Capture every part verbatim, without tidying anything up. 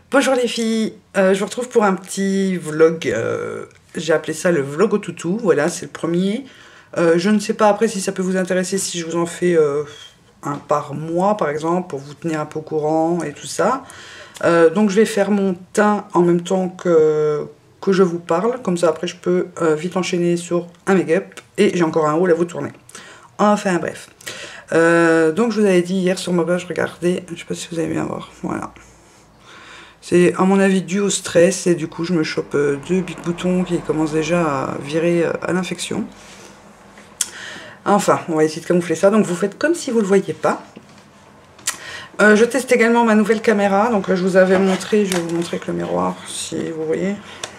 Bonjour les filles, euh, je vous retrouve pour un petit vlog, euh, j'ai appelé ça le vlog au toutou, voilà c'est le premier. Euh, je ne sais pas après si ça peut vous intéresser si je vous en fais euh, un par mois par exemple pour vous tenir un peu au courant et tout ça. Euh, donc je vais faire mon teint en même temps que, que je vous parle, comme ça après je peux euh, vite enchaîner sur un make-up et j'ai encore un haul à vous tourner. Enfin bref. Euh, donc je vous avais dit hier sur ma page, regardez, je sais pas si vous avez bien voir, voilà. C'est à mon avis dû au stress et du coup je me chope deux big boutons qui commencent déjà à virer à l'infection. Enfin, on va essayer de camoufler ça, donc vous faites comme si vous ne le voyiez pas. Euh, je teste également ma nouvelle caméra, donc je vous avais montré, je vais vous montrer avec le miroir si vous voyez.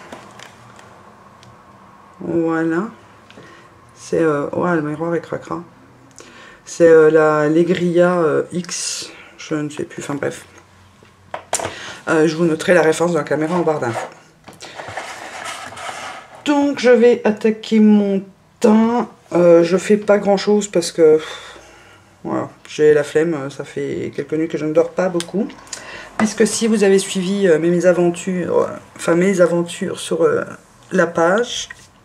Voilà. C'est... Euh, ouais, le miroir est cracra. C'est euh, la Legria euh, X, je ne sais plus, enfin bref. Euh, je vous noterai la référence de la caméra en barre d'infos. Donc je vais attaquer mon teint. Euh, je fais pas grand chose parce que voilà, j'ai la flemme. Ça fait quelques nuits que je ne dors pas beaucoup. Puisque si vous avez suivi euh, mes aventures, euh, enfin mes aventures sur euh, la page,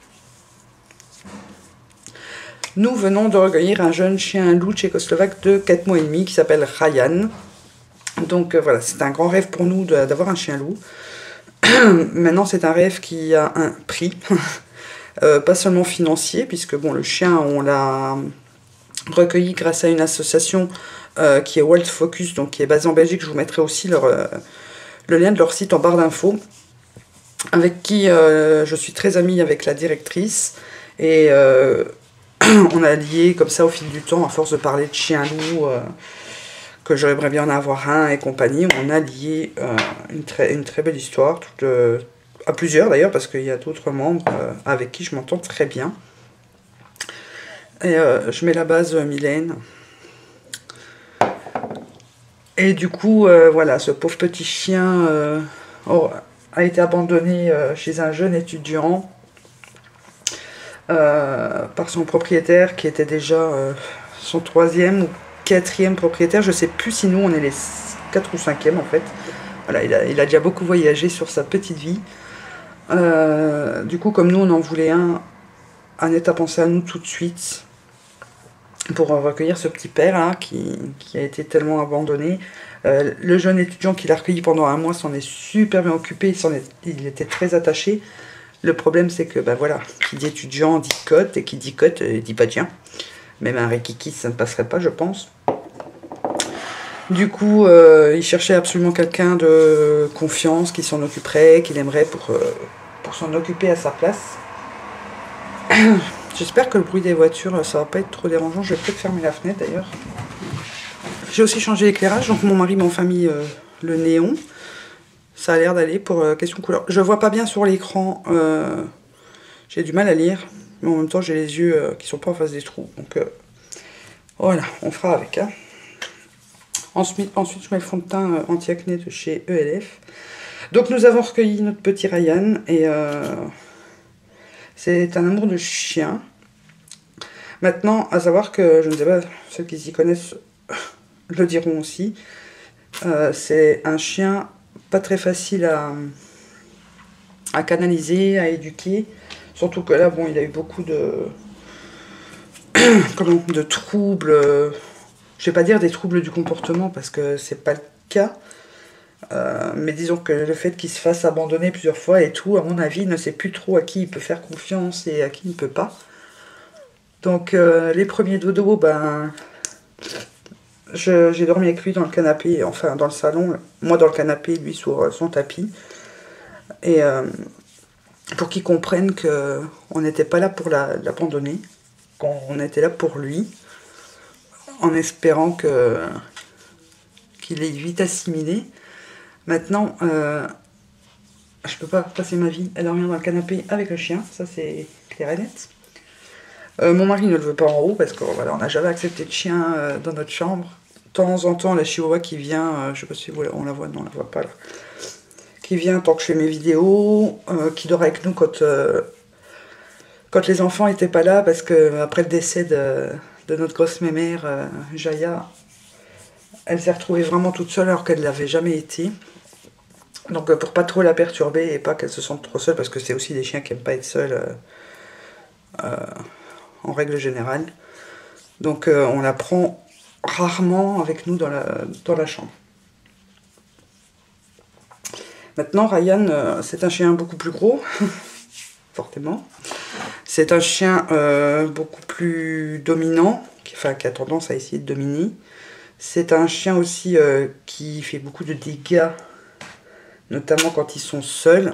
nous venons de recueillir un jeune chien loup tchécoslovaque de quatre mois et demi qui s'appelle Ryan. Donc euh, voilà, c'est un grand rêve pour nous d'avoir un chien loup. Maintenant, c'est un rêve qui a un prix, euh, pas seulement financier, puisque bon, le chien, on l'a recueilli grâce à une association euh, qui est World Focus, donc qui est basée en Belgique. Je vous mettrai aussi leur, euh, le lien de leur site en barre d'infos, avec qui euh, je suis très amie avec la directrice. Et euh, on a lié comme ça au fil du temps, à force de parler de chien-loup, euh, que j'aimerais bien en avoir un et compagnie. On a lié euh, une, très, une très belle histoire, toute, euh, à plusieurs d'ailleurs, parce qu'il y a d'autres membres euh, avec qui je m'entends très bien. Et euh, je mets la base euh, Mylène. Et du coup, euh, voilà, ce pauvre petit chien euh, oh, a été abandonné euh, chez un jeune étudiant euh, par son propriétaire qui était déjà euh, son troisième ou quatrième propriétaire. Je sais plus si nous on est les quatre ou cinquième en fait. Voilà, il a, il a déjà beaucoup voyagé sur sa petite vie. Euh, du coup, comme nous on en voulait un, Annette a pensé à nous tout de suite pour recueillir ce petit père hein, qui, qui a été tellement abandonné. Euh, le jeune étudiant qui l'a recueilli pendant un mois s'en est super bien occupé, il, est, il était très attaché. Le problème c'est que, ben voilà, qui dit étudiant dit cote, et qui dit cote euh, dit pas tiens. Même un rikiki ça ne passerait pas je pense. Du coup, euh, il cherchait absolument quelqu'un de confiance qui s'en occuperait, qu'il aimerait pour, euh, pour s'en occuper à sa place. J'espère que le bruit des voitures, ça va pas être trop dérangeant. Je vais peut-être fermer la fenêtre d'ailleurs. J'ai aussi changé l'éclairage, donc mon mari m'a enfin mis euh, le néon. Ça a l'air d'aller pour euh, question couleur. Je vois pas bien sur l'écran, euh, j'ai du mal à lire, mais en même temps j'ai les yeux euh, qui sont pas en face des trous. Donc euh, voilà, on fera avec. Hein. Ensuite, ensuite, je mets le fond de teint euh, anti-acné de chez E L F. Donc nous avons recueilli notre petit Ryan et euh, c'est un amour de chien. Maintenant, à savoir que, je ne sais pas, ceux qui s'y connaissent le diront aussi, euh, c'est un chien pas très facile à, à canaliser, à éduquer. Surtout que là, bon, il a eu beaucoup de, comment, de troubles, euh, je vais pas dire des troubles du comportement parce que c'est pas le cas. Euh, mais disons que le fait qu'il se fasse abandonner plusieurs fois et tout, à mon avis, il ne sait plus trop à qui il peut faire confiance et à qui il ne peut pas. Donc euh, les premiers dodos, ben, j'ai dormi avec lui dans le canapé, enfin dans le salon, moi dans le canapé, lui sur son tapis. Et euh, pour qu'il comprenne qu'on n'était pas là pour l'abandonner, qu'on était là pour lui, en espérant que qu'il ait vite assimilé. Maintenant, euh, je peux pas passer ma vie à dormir dans le canapé avec le chien, ça c'est clair et net. Euh, mon mari ne le veut pas en haut parce qu'on voilà, n'a jamais accepté de chien euh, dans notre chambre. De temps en temps, la chihuahua qui vient, euh, je sais pas si vous, on la voit, non, on la voit pas là, qui vient tant que je fais mes vidéos, euh, qui dort avec nous quand, euh, quand les enfants étaient pas là parce que après le décès de, de notre grosse mémère, euh, Jaya, elle s'est retrouvée vraiment toute seule alors qu'elle ne l'avait jamais été. Donc euh, pour pas trop la perturber et pas qu'elle se sente trop seule, parce que c'est aussi des chiens qui aiment pas être seuls euh, euh, en règle générale. Donc euh, on la prend rarement avec nous dans la, dans la chambre. Maintenant Ryan, euh, c'est un chien beaucoup plus gros, fortement. C'est un chien euh, beaucoup plus dominant, qui, enfin, qui a tendance à essayer de dominer. C'est un chien aussi euh, qui fait beaucoup de dégâts, notamment quand ils sont seuls.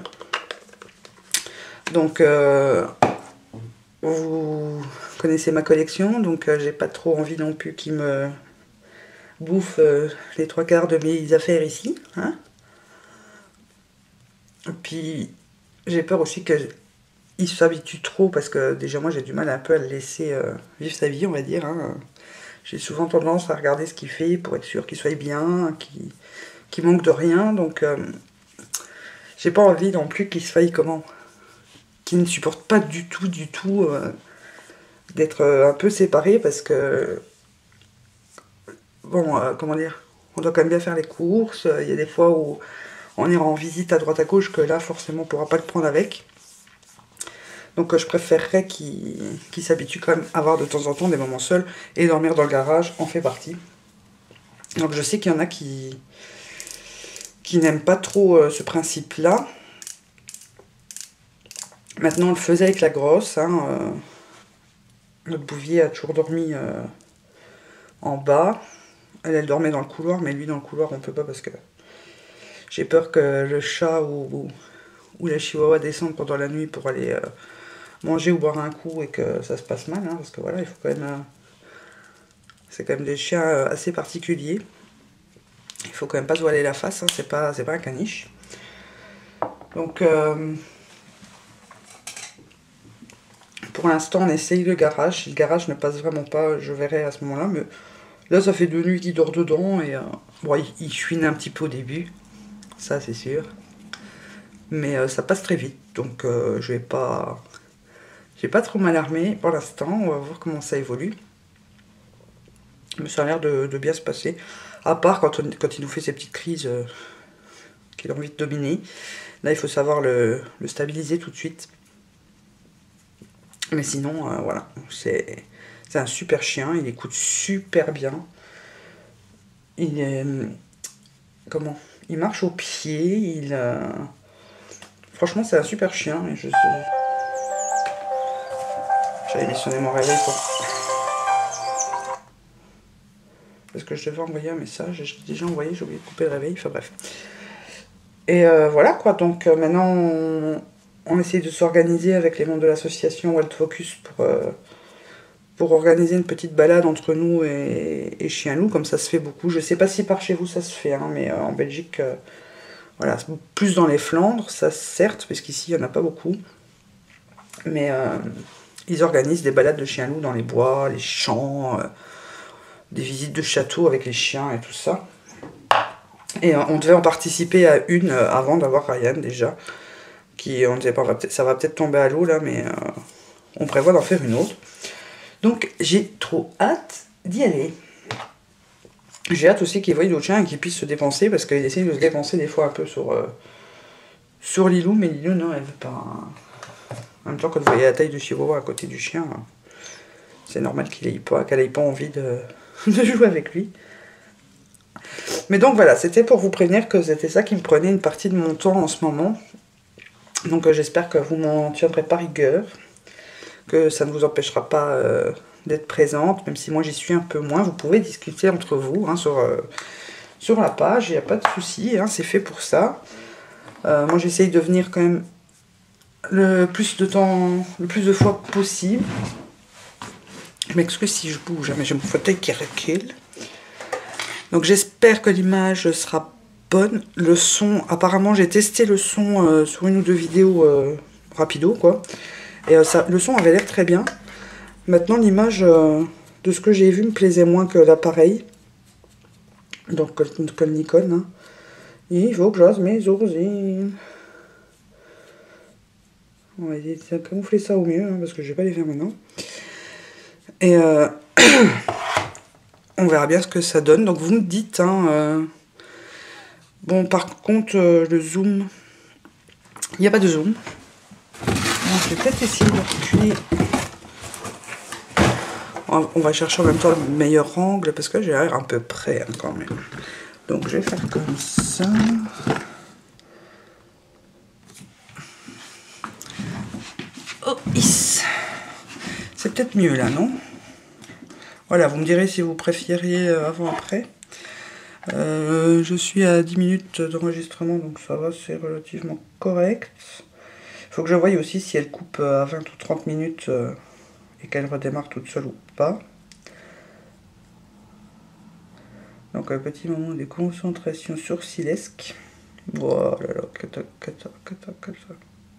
Donc, euh, vous connaissez ma collection, donc euh, j'ai pas trop envie non plus qu'il me bouffe euh, les trois quarts de mes affaires ici. Hein. Et puis, j'ai peur aussi qu'il s'habitue trop, parce que déjà moi j'ai du mal un peu à le laisser euh, vivre sa vie, on va dire. Hein. J'ai souvent tendance à regarder ce qu'il fait pour être sûr qu'il soit bien, qu'il qu'il manque de rien, donc euh, j'ai pas envie non plus qu'il se faille comment, qu'il ne supporte pas du tout, du tout euh, d'être euh, un peu séparé, parce que bon, euh, comment dire, on doit quand même bien faire les courses. Il y a des fois où on ira en visite à droite à gauche, que là forcément on pourra pas le prendre avec. Donc euh, je préférerais qu'il qu'il s'habitue quand même à avoir de temps en temps des moments seuls, et dormir dans le garage en fait partie. Donc je sais qu'il y en a qui, qui n'aiment pas trop euh, ce principe-là. Maintenant on le faisait avec la grosse. Hein, euh, notre Bouvier a toujours dormi euh, en bas. Elle, elle dormait dans le couloir, mais lui dans le couloir on peut pas, parce que j'ai peur que le chat ou, ou, ou la chihuahua descendent pendant la nuit pour aller... Euh, manger ou boire un coup et que ça se passe mal, hein, parce que voilà, il faut quand même... Euh, c'est quand même des chiens euh, assez particuliers. Il faut quand même pas se voiler la face, hein, c'est pas, c'est pas un caniche. Donc, euh, pour l'instant, on essaye le garage. Si le garage ne passe vraiment pas, je verrai à ce moment-là. Mais là, ça fait deux nuits qu'il dort dedans, et euh, bon, il, il chouine un petit peu au début, ça c'est sûr. Mais euh, ça passe très vite, donc euh, je vais pas... J'ai pas trop m'alarmer pour l'instant, on va voir comment ça évolue. Mais ça a l'air de, de bien se passer. À part quand, on, quand il nous fait ces petites crises euh, qu'il a envie de dominer. Là, il faut savoir le, le stabiliser tout de suite. Mais sinon, euh, voilà. C'est un super chien, il écoute super bien. Il est... Comment? Il marche au pied, il... Euh, franchement, c'est un super chien. Et je sais... J'avais sonné mon réveil pour... Parce que je devais envoyer un message, je l'ai déjà envoyé, j'ai oublié de couper le réveil, enfin bref. Et euh, voilà quoi, donc euh, maintenant on, on essaie de s'organiser avec les membres de l'association Wild Focus pour, euh, pour organiser une petite balade entre nous et, et Chien-Loup, comme ça se fait beaucoup. Je sais pas si par chez vous ça se fait, hein, mais euh, en Belgique, euh, voilà, plus dans les Flandres, ça certes, parce qu'ici il n'y en a pas beaucoup. Mais euh, ils organisent des balades de Chien-Loup dans les bois, les champs... Euh, des visites de château avec les chiens et tout ça. Et euh, on devait en participer à une euh, avant d'avoir Ryan déjà. Qui, on disait pas, va ça va peut-être tomber à l'eau là, mais euh, on prévoit d'en faire une autre. Donc j'ai trop hâte d'y aller. J'ai hâte aussi qu'il voie d'autres chiens et qu'il puisse se dépenser, parce qu'il essaie de se dépenser des fois un peu sur, euh, sur Lilou, mais Lilou non, elle veut pas. En même temps, quand vous voyez la taille du chihuahua à côté du chien, c'est normal qu'il ait pas, qu'elle ait pas envie de... de jouer avec lui. Mais donc voilà, c'était pour vous prévenir que c'était ça qui me prenait une partie de mon temps en ce moment. Donc euh, j'espère que vous m'en tiendrez pas rigueur, que ça ne vous empêchera pas euh, d'être présente, même si moi j'y suis un peu moins. Vous pouvez discuter entre vous hein, sur, euh, sur la page, il n'y a pas de souci, hein, c'est fait pour ça. Euh, moi j'essaye de venir quand même le plus de temps, le plus de fois possible. Je m'excuse si je bouge, mais j'ai mon fauteuil qui recule. Donc j'espère que l'image sera bonne. Le son, apparemment j'ai testé le son euh, sur une ou deux vidéos euh, rapido quoi. Et euh, ça, le son avait l'air très bien. Maintenant l'image euh, de ce que j'ai vu me plaisait moins que l'appareil. Donc comme Nikon. Hein. Il faut que j'ose mes oursinles. On va essayer de camoufler ça au mieux, hein, parce que je vais pas les faire maintenant. Et euh, on verra bien ce que ça donne. Donc vous me dites, hein, euh, Bon, par contre, euh, le zoom, il n'y a pas de zoom. Donc, je vais peut-être essayer de reculer. On va chercher en même temps le meilleur angle parce que j'ai l'air un peu près hein, quand même. Donc, je vais faire comme ça. Oh, is. C'est peut-être mieux là, non? Voilà, vous me direz si vous préfériez avant-après. Euh, je suis à dix minutes d'enregistrement, donc ça va, c'est relativement correct. Il faut que je voie aussi si elle coupe à vingt ou trente minutes euh, et qu'elle redémarre toute seule ou pas. Donc un petit moment de concentration sourcilesque. Voilà, là, cata, cata, cata, cata.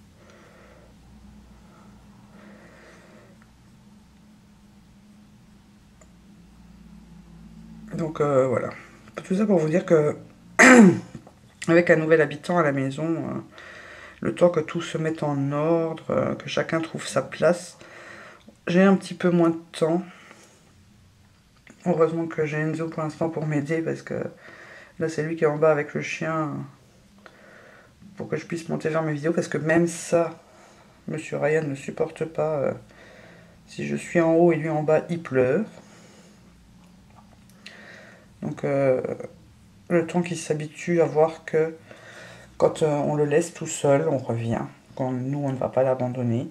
Donc euh, voilà. Tout ça pour vous dire que avec un nouvel habitant à la maison, euh, le temps que tout se mette en ordre, euh, que chacun trouve sa place, j'ai un petit peu moins de temps. Heureusement que j'ai Enzo pour l'instant pour m'aider parce que là c'est lui qui est en bas avec le chien pour que je puisse monter vers mes vidéos parce que même ça, Monsieur Ryan ne supporte pas. Euh, si je suis en haut et lui en bas, il pleure. Donc euh, le temps qu'il s'habitue à voir que quand euh, on le laisse tout seul, on revient. Quand nous, on ne va pas l'abandonner.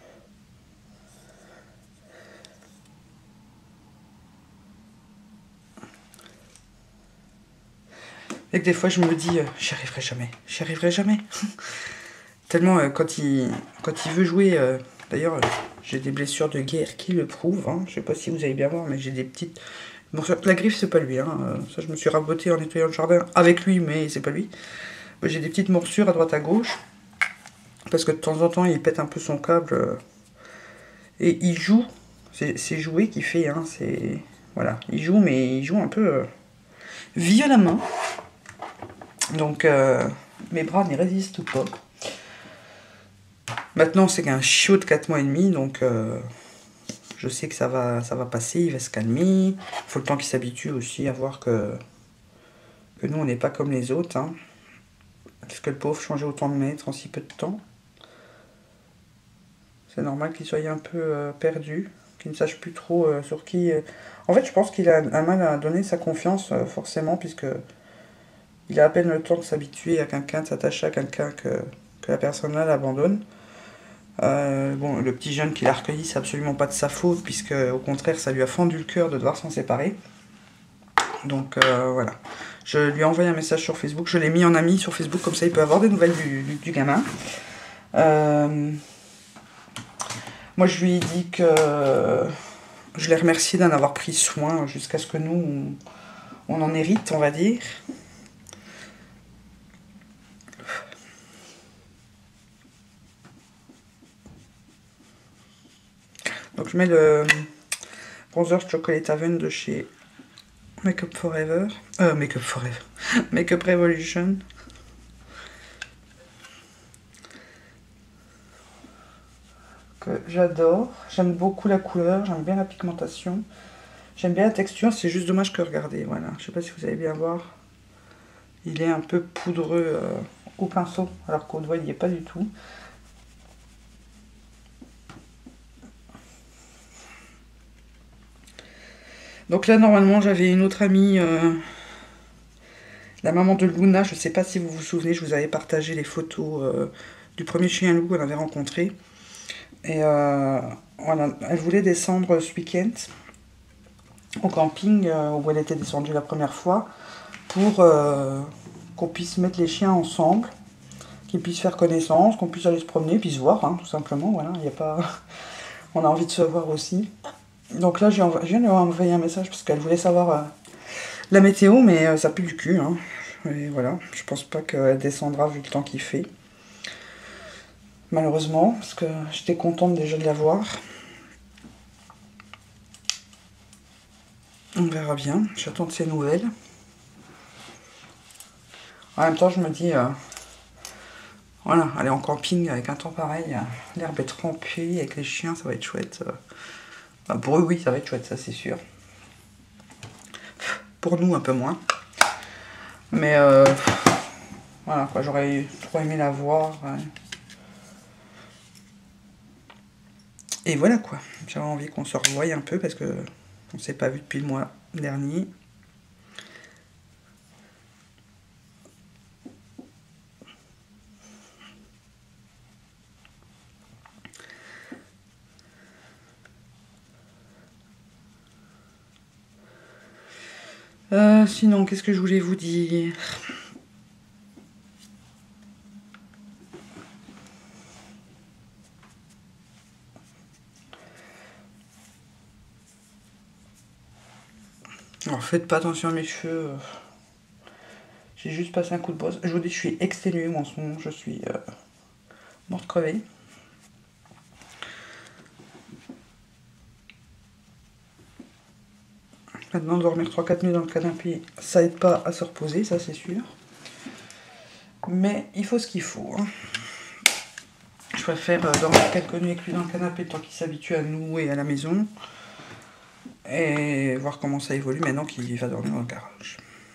Et que des fois, je me dis, euh, j'y arriverai jamais, j'y arriverai jamais. Tellement, euh, quand, il, quand il veut jouer... Euh, D'ailleurs, euh, j'ai des blessures de guerre qui le prouvent. Hein. Je sais pas si vous allez bien voir, mais j'ai des petites... Bon, la griffe, c'est pas lui. Hein. Ça, je me suis raboté en nettoyant le jardin avec lui, mais c'est pas lui. J'ai des petites morsures à droite à gauche. Parce que de temps en temps, il pète un peu son câble. Euh, et il joue. C'est joué qu'il fait. Hein. C'est... Voilà. Il joue, mais il joue un peu euh, violemment. Donc, euh, mes bras n'y résistent pas. Maintenant, c'est qu'un chiot de quatre mois et demi, donc euh, je sais que ça va, ça va passer, il va se calmer. Il faut le temps qu'il s'habitue aussi à voir que, que nous, on n'est pas comme les autres. Hein. Parce que le pauvre changeait autant de mètres en si peu de temps. C'est normal qu'il soit un peu euh, perdu, qu'il ne sache plus trop euh, sur qui... Euh... En fait, je pense qu'il a un mal à donner sa confiance, euh, forcément, puisque il a à peine le temps de s'habituer à quelqu'un, de s'attacher à quelqu'un que, que la personne-là l'abandonne. Euh, bon, le petit jeune qui l'a recueilli, c'est absolument pas de sa faute, puisque au contraire, ça lui a fendu le cœur de devoir s'en séparer. Donc euh, voilà. Je lui ai envoyé un message sur Facebook, je l'ai mis en ami sur Facebook, comme ça il peut avoir des nouvelles du, du, du gamin. Euh, moi je lui ai dit que je l'ai remercié d'en avoir pris soin jusqu'à ce que nous, on, on en hérite, on va dire. Donc je mets le bronzer Chocolate Haven de chez Makeup Forever. Euh, Makeup Forever. Makeup Revolution. Que j'adore. J'aime beaucoup la couleur, j'aime bien la pigmentation. J'aime bien la texture, c'est juste dommage que regardez, voilà. Je sais pas si vous allez bien voir. Il est un peu poudreux euh, au pinceau, alors qu'au doigt il n'y est pas du tout. Donc là, normalement, j'avais une autre amie, euh, la maman de Luna. Je ne sais pas si vous vous souvenez, je vous avais partagé les photos euh, du premier chien loup qu'on avait rencontré. Et euh, voilà, elle voulait descendre ce week-end au camping euh, où elle était descendue la première fois pour euh, qu'on puisse mettre les chiens ensemble, qu'ils puissent faire connaissance, qu'on puisse aller se promener, puis se voir, hein, tout simplement. Voilà, il y a pas... On a envie de se voir aussi. Donc là, j'ai env... viens de lui envoyer un message parce qu'elle voulait savoir euh, la météo, mais euh, ça pue du cul. Hein. Et voilà, je pense pas qu'elle descendra vu le temps qu'il fait. Malheureusement, parce que j'étais contente déjà de la voir. On verra bien, j'attends de ses nouvelles. En même temps, je me dis, euh, voilà, aller en camping avec un temps pareil, l'herbe est trempée, avec les chiens, ça va être chouette. Enfin, pour eux, oui, ça va être chouette, ça c'est sûr. Pour nous, un peu moins. Mais euh, Voilà quoi, j'aurais trop aimé la voir. Ouais. Et voilà quoi, j'avais envie qu'on se revoie un peu parce que on s'est pas vu depuis le mois dernier. Euh, sinon, qu'est-ce que je voulais vous dire? Alors, faites pas attention à mes cheveux. J'ai juste passé un coup de brosse. Je vous dis, je suis exténuée moi en ce moment. Je suis euh, morte crevée. Maintenant, dormir trois quatre nuits dans le canapé, ça aide pas à se reposer, ça c'est sûr. Mais il faut ce qu'il faut. Hein. Je préfère euh, dormir quelques nuits avec lui dans le canapé tant qu'il s'habitue à nous et à la maison. Et voir comment ça évolue maintenant qu'il va dormir dans le garage.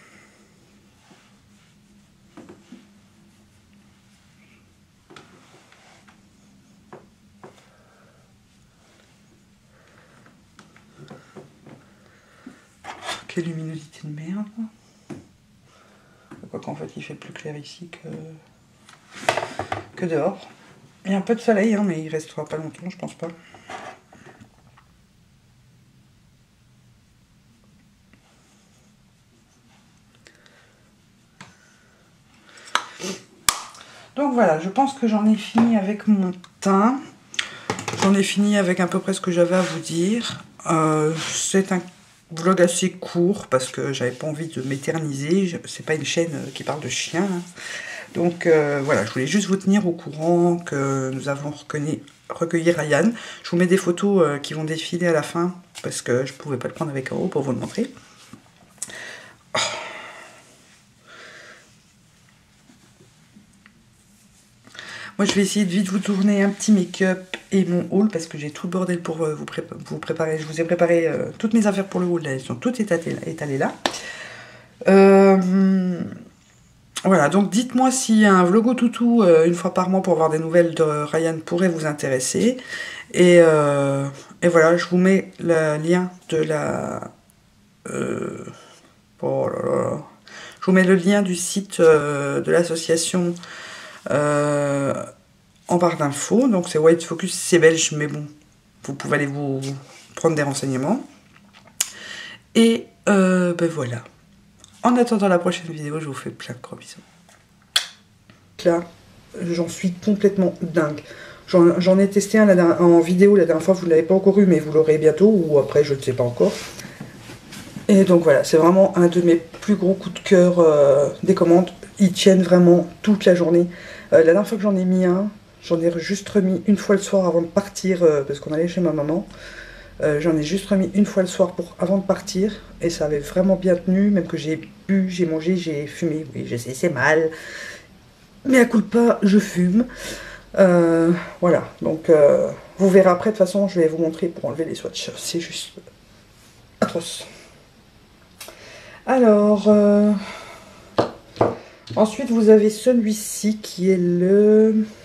Quelle luminosité de merde. Quoi qu'en fait il fait plus clair ici que, que dehors. Il y a un peu de soleil, hein, mais il restera pas longtemps, je pense pas. Donc voilà, je pense que j'en ai fini avec mon teint. J'en ai fini avec à peu près ce que j'avais à vous dire. Euh, c'est un vlog assez court parce que j'avais pas envie de m'éterniser. C'est pas une chaîne qui parle de chiens. Hein. Donc euh, voilà, je voulais juste vous tenir au courant que nous avons recueilli, recueilli Ryan. Je vous mets des photos euh, qui vont défiler à la fin parce que je pouvais pas le prendre avec un haut pour vous le montrer. Oh. Moi je vais essayer de vite vous tourner un petit make-up et mon haul parce que j'ai tout le bordel pour euh, vous, pré vous préparer. Je vous ai préparé euh, toutes mes affaires pour le haul, là, elles sont toutes étalées, étalées là. Euh, voilà, donc dites-moi si un vlogo toutou euh, une fois par mois pour avoir des nouvelles de Ryan pourrait vous intéresser. Et, euh, et voilà, je vous mets le lien de la... Euh, oh là là, je vous mets le lien du site euh, de l'association euh, en barre d'infos. Donc c'est White Focus, c'est belge, mais bon, vous pouvez aller vous prendre des renseignements. Et euh, ben voilà. En attendant la prochaine vidéo, je vous fais plein de gros bisous. Là, j'en suis complètement dingue. J'en ai testé un la, en vidéo la dernière fois, vous ne l'avez pas encore eu, mais vous l'aurez bientôt, ou après, je ne sais pas encore. Et donc voilà, c'est vraiment un de mes plus gros coups de cœur euh, des commandes. Ils tiennent vraiment toute la journée. Euh, la dernière fois que j'en ai mis un, j'en ai juste remis une fois le soir avant de partir, euh, parce qu'on allait chez ma maman. Euh, j'en ai juste remis une fois le soir pour, avant de partir et ça avait vraiment bien tenu, même que j'ai bu, j'ai mangé, j'ai fumé. Oui, je sais, c'est mal, mais à coup de pas, je fume. Euh, voilà, donc euh, vous verrez après. De toute façon, je vais vous montrer pour enlever les swatchs. C'est juste atroce. Alors, euh, ensuite vous avez celui-ci qui est le...